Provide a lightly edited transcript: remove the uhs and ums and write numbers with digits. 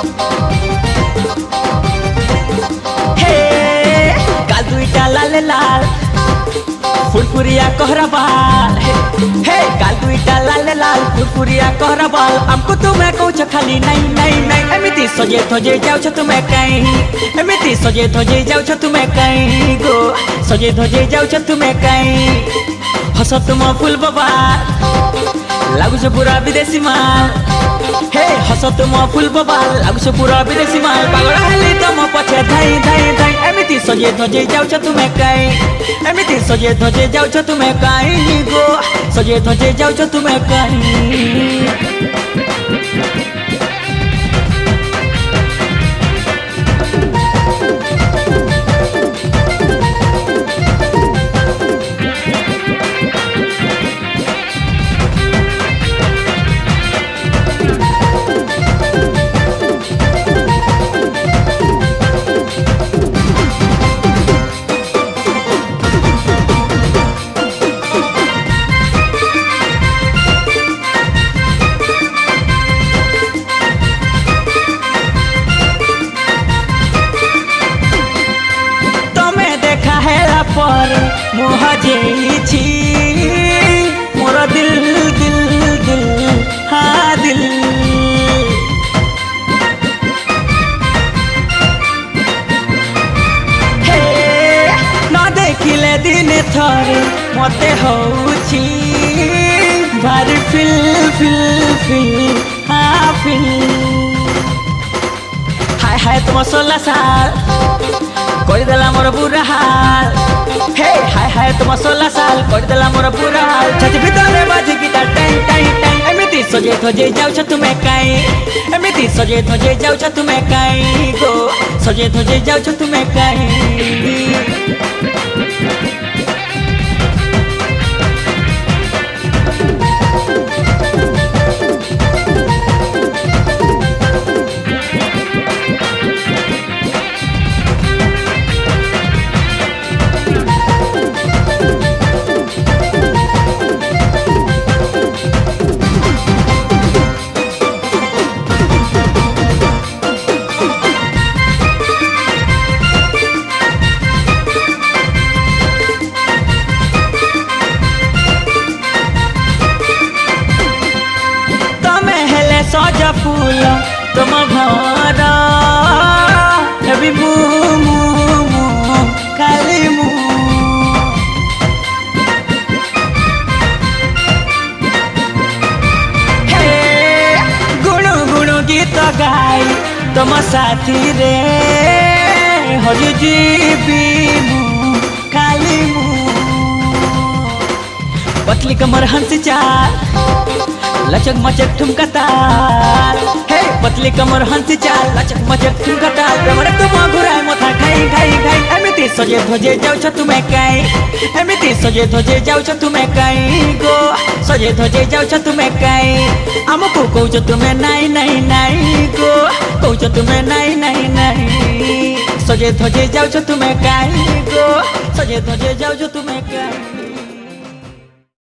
हे गाल दुईटा लाल लाल फुरफुरिया कोहरा बाल हे गाल दुईटा लाल लाल फुरफुरिया कोहरा बाल हमको तुम्हें कौच खाली नहीं नहीं नहीं एमिति सजे धजे जाऊ तुम्हें कहीं एमिति सजे धजे जाऊ तुम्हें कहीं गो सजे धजे जाऊ तुम्हें कहीं हस तुम फूल बाबा लागू से पूरा विदेशी माल हे हस तुम फूल बाबा लागू से पूरा विदेशी माल पागल हेली तुम पछे धाई धाई धाई एमिति सजे धजे जाऊ तुम्हें कहीं एमिति सजे धजे जाऊ तुम्हें कहीं गो सजे धजे जाऊ तुम्हें कहीं पर मुझे मोरा दिल दिल दिल हाँ दिल हे न देखिले दिन थरे मते होउछि भारी फिल फिल फिल हाँ फिल हाय हाय तुम 16 साल कर देला मोर बुरा हाल हे हाय हाय तुम 16 साल कर देला मोर बुरा हाल छाती भीतर बाजी गिटार टाइम टाइम टाइम एमिति सजे धजे जाऊ तुम्हें कहीं एमिति सजे धजे जाऊ तुम्हें कहीं गो सजे धजे जाऊ तुम्हें कहीं सजा फूल तुम घर अभी खाली हे गुणु गुणु गीत गाई तुम साथी रे हजू जीवी खाली पतली कमर हंसी चाल लचक मचक ठुमका ताल हे पतली कमर हंसी चाल लचक मचक ठुमका ताल रमण तुम घुराए मथा खाई खाई खाई एमिति सजे धजे जाऊ तुम्हें कहीं एमिति सजे धजे जाऊ तुम्हें कहीं गो सजे धजे जाऊ तुम्हें कहीं हमको कौच तुम्हें नहीं नहीं नहीं गो कौच तुम्हें नहीं नहीं नहीं सजे धजे जाऊ तुम्हें कहीं गो सजे धजे जाऊ तुम्हें कहीं।